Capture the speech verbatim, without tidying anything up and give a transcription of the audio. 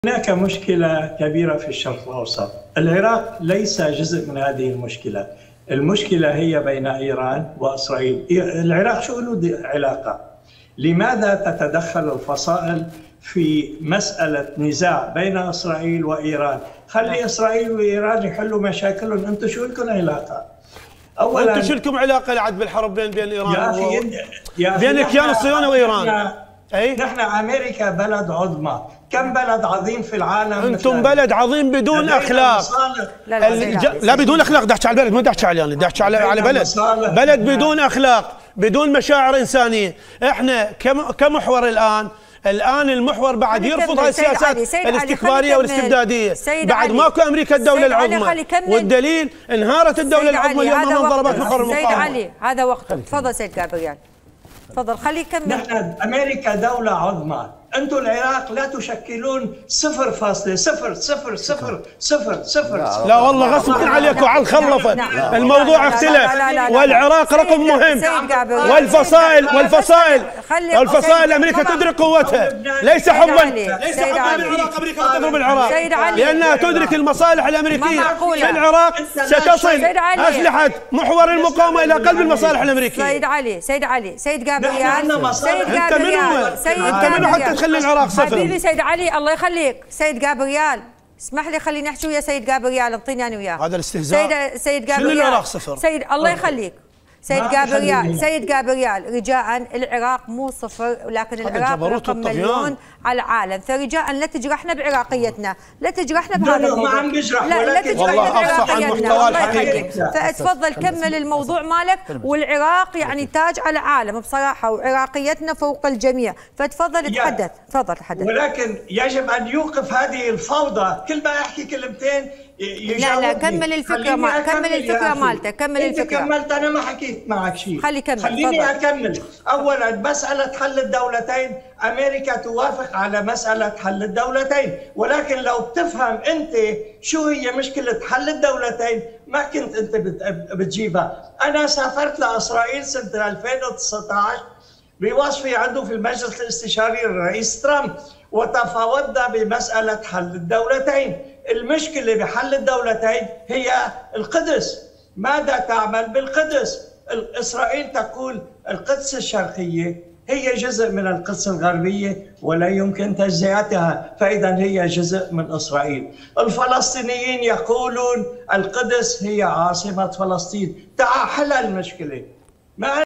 هناك مشكلة كبيرة في الشرق الأوسط. العراق ليس جزء من هذه المشكلة. المشكلة هي بين إيران وإسرائيل. العراق شو له علاقة؟ لماذا تتدخل الفصائل في مسألة نزاع بين إسرائيل وإيران؟ خلي إسرائيل وإيران يحلوا مشاكلهم، أنتم شو لكم علاقة؟ أولاً أنتم شو لكم علاقة لعد بالحرب بين بين إيران يا أخي و... يا بين الكيان الصهيوني وإيران؟ أي؟ نحن أمريكا بلد عظمى، كم بلد عظيم في العالم. أنتم بلد عظيم بدون أخلاق. لا, لا, الج... لا بدون أخلاق. بدي أحكي على البلد، ما بدي أحكي على يعني بدي أحكي على على بلد بلد بدون أخلاق، بدون مشاعر إنسانية. إحنا كم... كمحور الآن الآن المحور بعد يرفض هاي السياسات الاستكبارية والاستبدادية. بعد ماكو أمريكا الدولة العظمى، والدليل انهارت الدولة العظمى اليوم من ضربات محور المقاومة. سيد علي هذا وقته. تفضل سيد جابريال، تفضل خليه يكمل. نحن أمريكا دولة عظمى، أنتم العراق لا تشكلون صفر فاصلة صفر صفر صفر صفر صفر. لا والله غصب عليكم على الخلفة. الموضوع اختلف، والعراق رقم مهم، والفصائل والفصائل والفصائل أمريكا تدرك قوتها، ليس حبا ليس حبا بالعراق أمريكا تضرب العراق، لأنها تدرك المصالح الأمريكية في العراق. ستصل أسلحة محور المقاومة إلى قلب المصالح الأمريكية. سيد علي سيد علي سيد جابريال سيد جابريال سيد جابريال خلي العراق صفر. حبيبي سيد علي الله يخليك. سيد جابريال اسمح لي خليني احكي ويا سيد جابريال، انطيني انا وياه. هذا الاستهزاء. سيد سيد جابريال شنو العراق صفر؟ سيد الله يخليك. سيد جابريال سيد جابريال رجاء العراق مو صفر، ولكن العراق رقم مليون على العالم، فرجاء لا تجرحنا بعراقيتنا، لا تجرحنا بهذا الموضوع. ما عم بجرح، لا لا تجرحنا بعراقيتنا. الله يخليك. الحقيقي. فتفضل كمل الموضوع مالك. والعراق يعني تاج على عالم بصراحه، وعراقيتنا فوق الجميع، فتفضل تحدث. تفضل تحدث. ولكن يجب ان يوقف هذه الفوضى، كل ما يحكي كلمتين لا لا كمل الفكره ما كمل الفكره مالتك كمل الفكره. كملت، انا ما حكيت معك شيء. خلي كمل. خليني فضل. اكمل. اولا مساله حل الدولتين، امريكا توافق على مساله حل الدولتين، ولكن لو بتفهم انت شو هي مشكله حل الدولتين ما كنت انت بتجيبها. انا سافرت لاسرائيل سنه ألفين وتسعة عشر بوصفي عنده في المجلس الاستشاري الرئيس ترامب، وتفاوضنا بمساله حل الدولتين. المشكلة بحل الدولتين هي القدس. ماذا تعمل بالقدس؟ إسرائيل تقول القدس الشرقية هي جزء من القدس الغربية ولا يمكن تجزئتها، فإذا هي جزء من إسرائيل. الفلسطينيين يقولون القدس هي عاصمة فلسطين. تعال حل المشكلة. ما